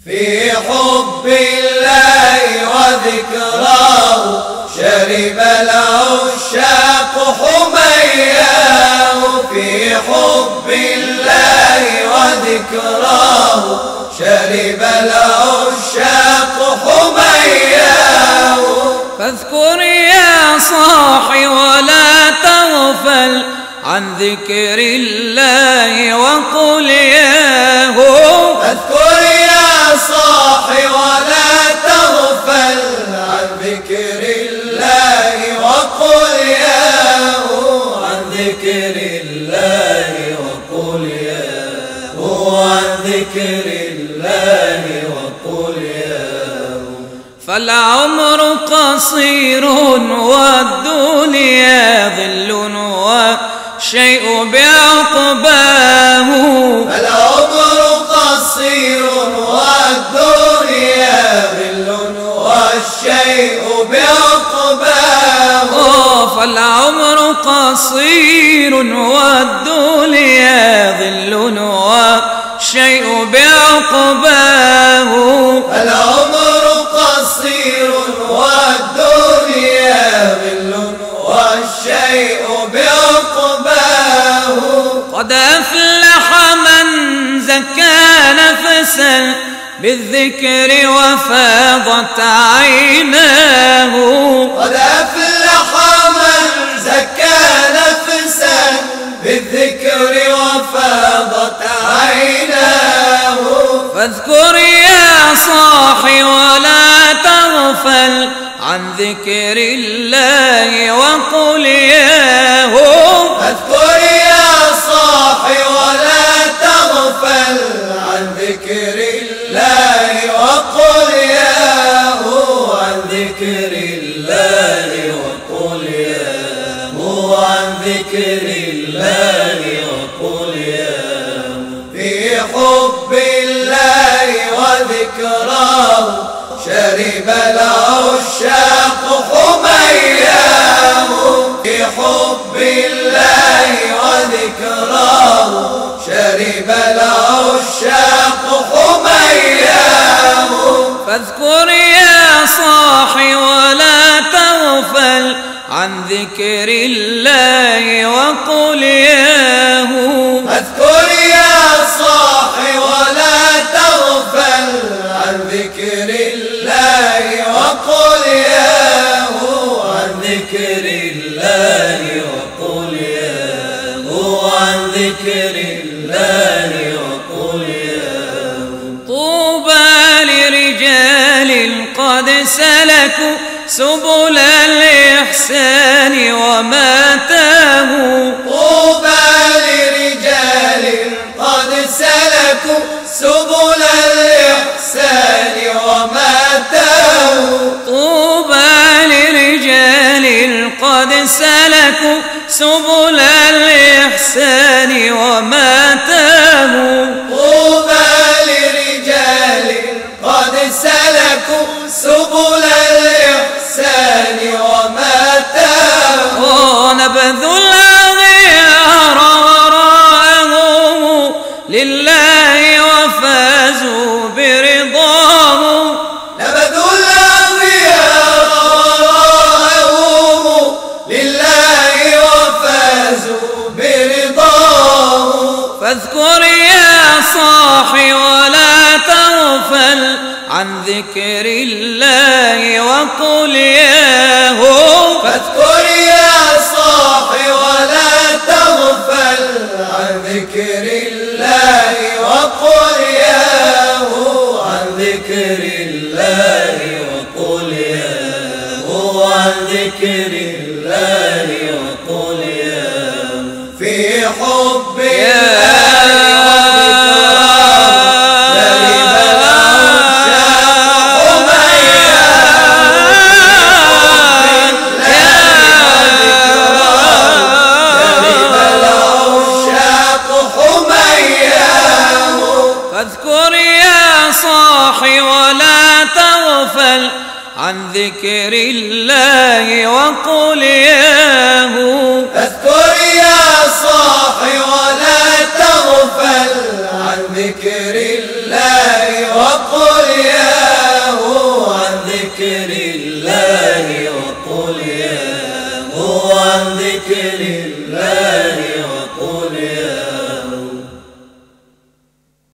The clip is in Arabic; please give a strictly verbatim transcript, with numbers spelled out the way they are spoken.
في حب الله وذكراه شرب العشاق حمياه. في حب الله وذكراه شرب العشاق حمياه. فاذكر يا صاحي ولا تغفل عن ذكر الله وقل ياهو. فاذكر يا صاحي ولا تغفل عن ذكر الله وقل ياهو. عن ذكر الله وقل ياهو. عن ذكر الله وقل ياهو. فالعمر قصير والدنيا ظل والشيء بعقباه. فالعمر قصير والدنيا ظل والشيء بعقباه. فالعمر قصير والدنيا ظل والشيء بعقباه. العمر قصير والدنيا ظل والشيء بعقباه. قد أفلح من زكى نفسا بالذكر وفاضت عيناه. قد أفلح من زكى نفسا بالذكر وفاضت عيناه. فاذكر يا صاحي ولا تغفل عن ذكر الله وقل ياهو. فاذكر يا صاحي ولا تغفل عن ذكر الله وقل ياهو. عن ذكر الله وقل ياهو. عن ذكر الله وقل ياهو. في حب الله وذكراه شرب العشاق حمياه. في حب الله وذكراه شرب العشاق حمياه. فاذكر يا صاحي ولا تغفل عن ذكر الله وقل ياهو. فاذكر يا صاحي ولا تغفل عن ذكر الله وقل ياهو. عن ذكر الله وقل ياهو. عن ذكر الله وقل ياهو. طوبى لرجال قد سلكوا سبل الإحسان وما تاهوا. طوبى لرجال قد سلكوا سبل الإحسان وما تاهوا. طوبى لرجال قد سلكوا سبل الإحسان وما تاهوا. طوبى لرجال قد سلكوا سبل الإحسان وما تاهوا. نبذوا الأغيار وراءهم لله وفازوا برضاه. نبذوا الأغيار وراءهم لله وفازوا برضاه. فاذكر يا صاحي ولا تغفل عن ذكر الله وقل ياهو. فاذكر يا صاحي ولا تغفل عن ذكر الله وقل ياهو. عن ذكر الله وقل ياهو. عن ذكر الله وقل ياهو. في حب الله ولا تغفل عن ذكر الله وقل ياهو. فاذكر يا صاحي ولا تغفل عن ذكر الله وقل هو عن ذكر الله